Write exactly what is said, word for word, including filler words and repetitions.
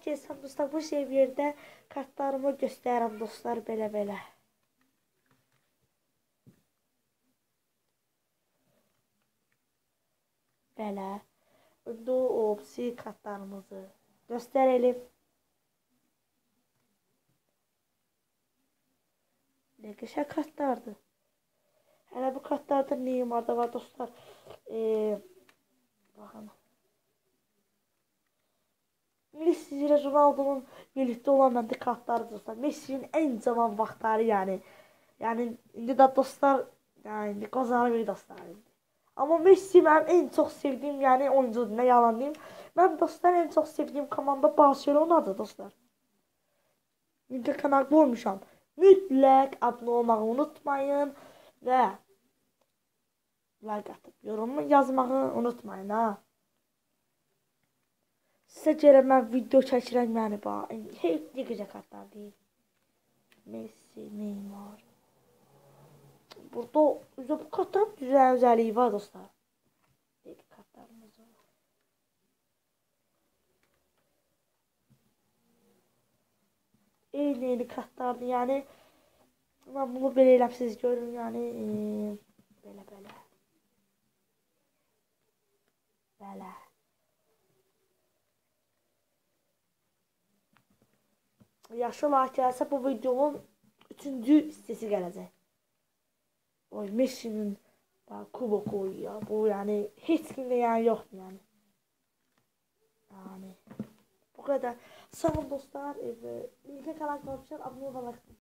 Keçsəm dostlar, bu seviyədə kartlarımı göstərirəm dostlar, belə-belə. Belə. İndi o opsi kartlarımızı göstərelim. Ne güzel kartlardı. Hələ bu kartlarda Neymar'da var dostlar. Ee, bakın. Messi ile Ronaldo'nun birlikte olan məndə kartları dostlar. Messi'nin en cavan vaxtları yani. Yani indi də dostlar, yani qazanır dostlar indi. Amma Messi mənim en çok sevdiğim yani oyuncudur, ne yalan deyim. Mən dostlar en çok sevdiğim komanda Barcelona'dır dostlar. İndi kanal olmuşam. Mütləq abunə olmağı unutmayın və like atıp yorum yazmağı unutmayın ha. Sizə görə mən video çəkirəm yəni bax. Heç nə gözəl kartlar deyil. Messi, Neymar. Burada üzə bu kartların düzən özəlliyi var dostlar. Deyil kartlarımız var. Eyni eyni kartlardır yəni. Mən bunu belə eləm siz görün yəni. Belə belə. Belə. Yaşlı like gəlsə bu videonun üçüncü hissəsi gələcək. Oy Messi'nin kuboku ya. Bu yani heç kimdə yani yoxdur yani. Yani bu kadar. Sağ olun dostlar. Ee, kanal kalmışlar. Abone olmayı